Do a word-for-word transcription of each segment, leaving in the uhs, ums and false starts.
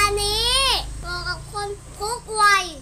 นี้เหมาะกับคนทุกวัย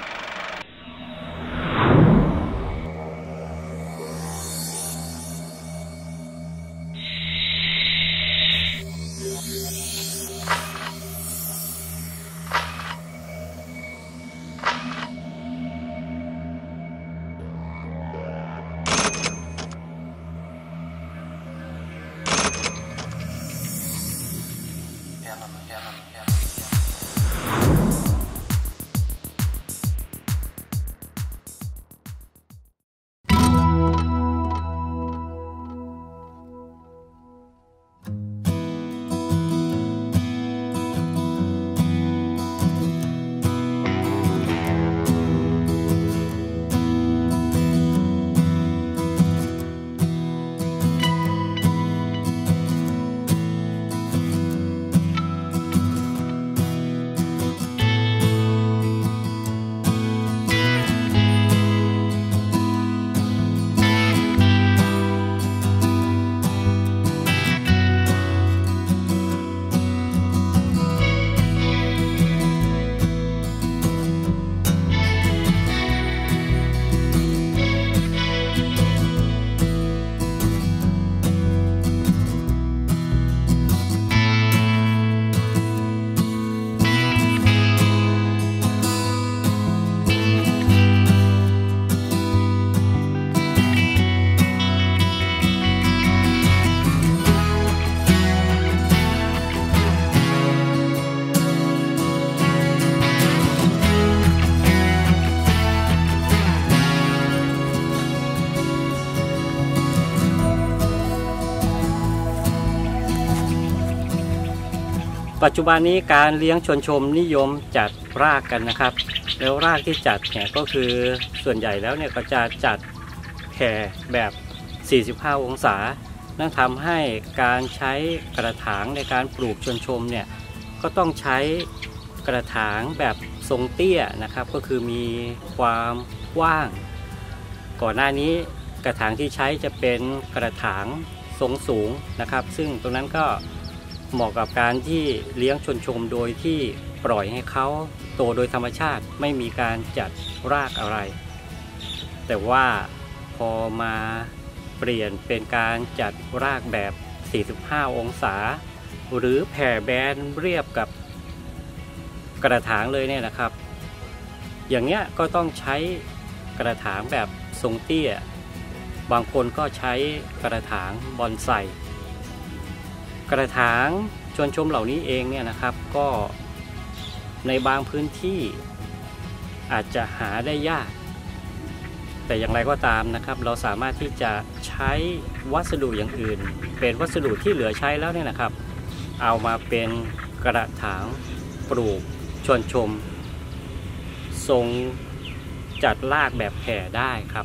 ปัจจุบันนี้การเลี้ยงชวนชมนิยมจัดรากกันนะครับแล้วรากที่จัดเนี่ยก็คือส่วนใหญ่แล้วเนี่ยก็จะจัดแผ่แบบสี่สิบห้าองศานั่นทำให้การใช้กระถางในการปลูกชวนชมเนี่ยก็ต้องใช้กระถางแบบทรงเตี้ยนะครับก็คือมีความกว้างก่อนหน้านี้กระถางที่ใช้จะเป็นกระถางทรงสูงนะครับซึ่งตรงนั้นก็เหมาะกับการที่เลี้ยงชวนชมโดยที่ปล่อยให้เขาโตโดยธรรมชาติไม่มีการจัดรากอะไรแต่ว่าพอมาเปลี่ยนเป็นการจัดรากแบบสี่สิบห้าองศาหรือแผ่แบนเรียบกับกระถางเลยเนี่ยนะครับอย่างเงี้ยก็ต้องใช้กระถางแบบทรงเตี้ยบางคนก็ใช้กระถางบอนไซกระถางชวนชมเหล่านี้เองเนี่ยนะครับก็ในบางพื้นที่อาจจะหาได้ยากแต่อย่างไรก็ตามนะครับเราสามารถที่จะใช้วัสดุอย่างอื่นเป็นวัสดุที่เหลือใช้แล้วเนี่ยนะครับเอามาเป็นกระถางปลูกชวนชมทรงจัดรากแบบแผ่ได้ครับ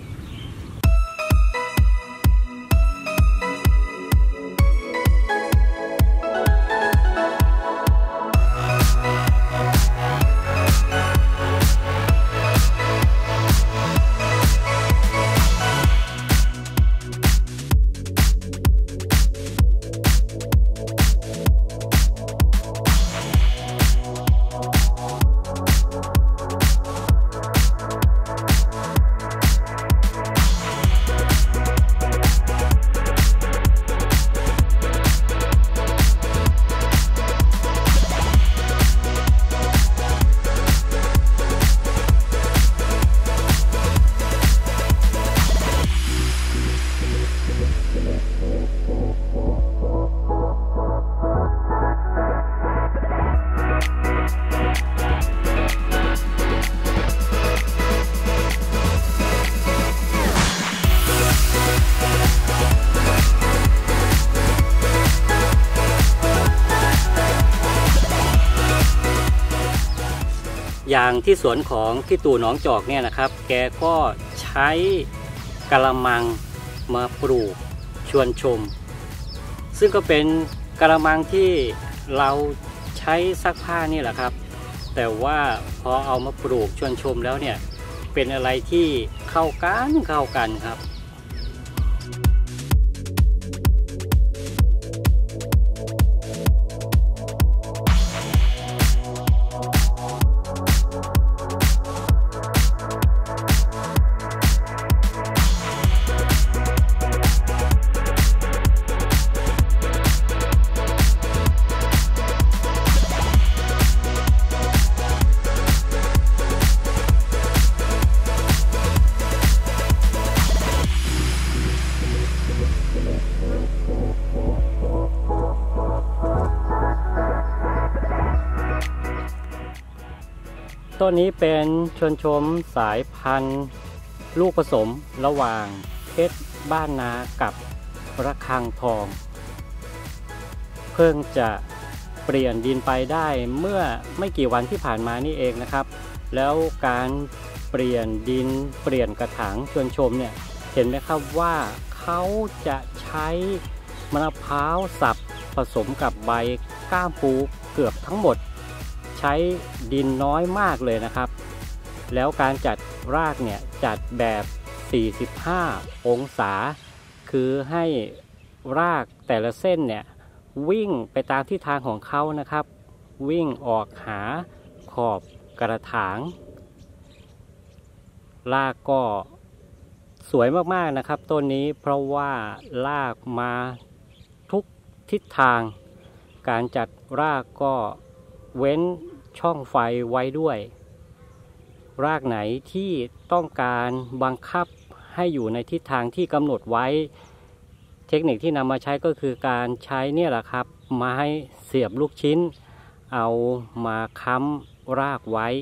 อย่างที่สวนของพี่ตู่หนองจอกเนี่ยนะครับแกก็ใช้กะละมังมาปลูกชวนชมซึ่งก็เป็นกะละมังที่เราใช้ซักผ้านี่แหละครับแต่ว่าพอเอามาปลูกชวนชมแล้วเนี่ยเป็นอะไรที่เข้ากันเข้ากันครับต้นนี้เป็นชวนชมสายพันธุ์ลูกผสมระหว่างเพชรบ้านนากับระฆังทอง เพิ่งจะเปลี่ยนดินไปได้เมื่อไม่กี่วันที่ผ่านมานี่เองนะครับ แล้วการเปลี่ยนดินเปลี่ยนกระถางชวนชมเนี่ยเห็นไหมครับว่าเขาจะใช้มะพร้าวสับผสมกับใบก้ามปูเกือบทั้งหมดใช้ดินน้อยมากเลยนะครับแล้วการจัดรากเนี่ยจัดแบบสี่สิบห้าองศาคือให้รากแต่ละเส้นเนี่ยวิ่งไปตามทิศทางของเขานะครับวิ่งออกหาขอบกระถางรากก็สวยมากๆนะครับต้นนี้เพราะว่ารากมาทุกทิศทางการจัดรากก็เว้นช่องไฟไว้ด้วยรากไหนที่ต้องการบังคับให้อยู่ในทิศทางที่กำหนดไว้เทคนิคที่นำมาใช้ก็คือการใช้เนี่ยแหละครับไม้เสียบลูกชิ้นเอามาค้ำรากไว้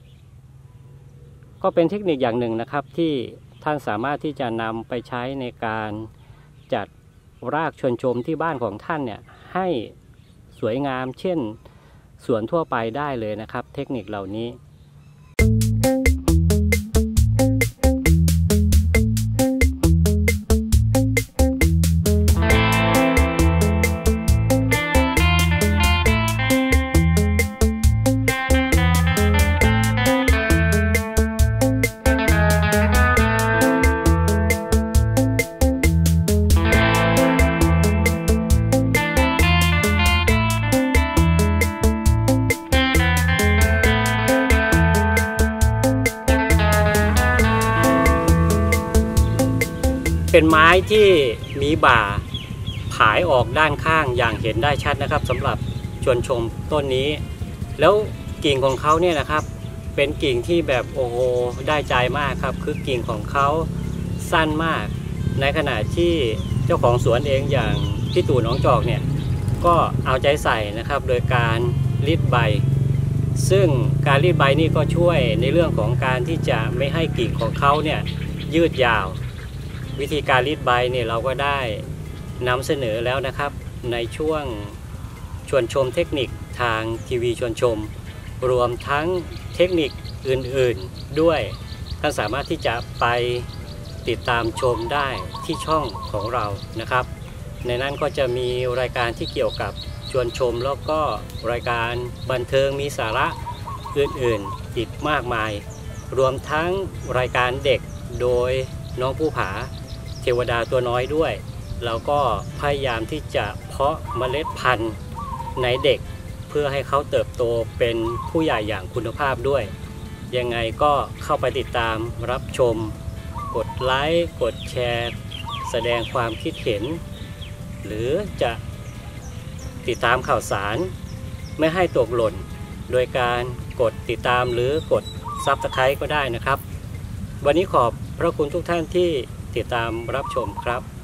ก็เป็นเทคนิคอย่างหนึ่งนะครับที่ท่านสามารถที่จะนำไปใช้ในการจัดรากชวนชมที่บ้านของท่านเนี่ยให้สวยงามเช่นสวนทั่วไปได้เลยนะครับเทคนิคเหล่านี้เป็นไม้ที่มีบ่าผายออกด้านข้างอย่างเห็นได้ชัดนะครับสำหรับชวนชมต้นนี้แล้วกิ่งของเขาเนี่ยนะครับเป็นกิ่งที่แบบโอ้โหได้ใจมากครับคือกิ่งของเขาสั้นมากในขณะที่เจ้าของสวนเองอย่างพี่ตู่หนองจอกเนี่ยก็เอาใจใส่นะครับโดยการรีดใบซึ่งการรีดใบนี่ก็ช่วยในเรื่องของการที่จะไม่ให้กิ่งของเขาเนี่ยยืดยาววิธีการรีดใบเนี่ยเราก็ได้นำเสนอแล้วนะครับในช่วงชวนชมเทคนิคทางทีวีชวนชมรวมทั้งเทคนิคอื่นๆด้วยท่านสามารถที่จะไปติดตามชมได้ที่ช่องของเรานะครับในนั้นก็จะมีรายการที่เกี่ยวกับชวนชมแล้วก็รายการบันเทิงมีสาระอื่นๆอีกมากมายรวมทั้งรายการเด็กโดยน้องภูผาเทวดาตัวน้อยด้วยเราก็พยายามที่จะเพาะเมล็ดพันธุ์ในเด็กเพื่อให้เขาเติบโตเป็นผู้ใหญ่อย่างคุณภาพด้วยยังไงก็เข้าไปติดตามรับชมกดไลค์กดแชร์แสดงความคิดเห็นหรือจะติดตามข่าวสารไม่ให้ตกหล่นโดยการกดติดตามหรือกด ซับสไครบ์ ก็ได้นะครับวันนี้ขอบพระคุณทุกท่านที่ติดตามรับชมครับ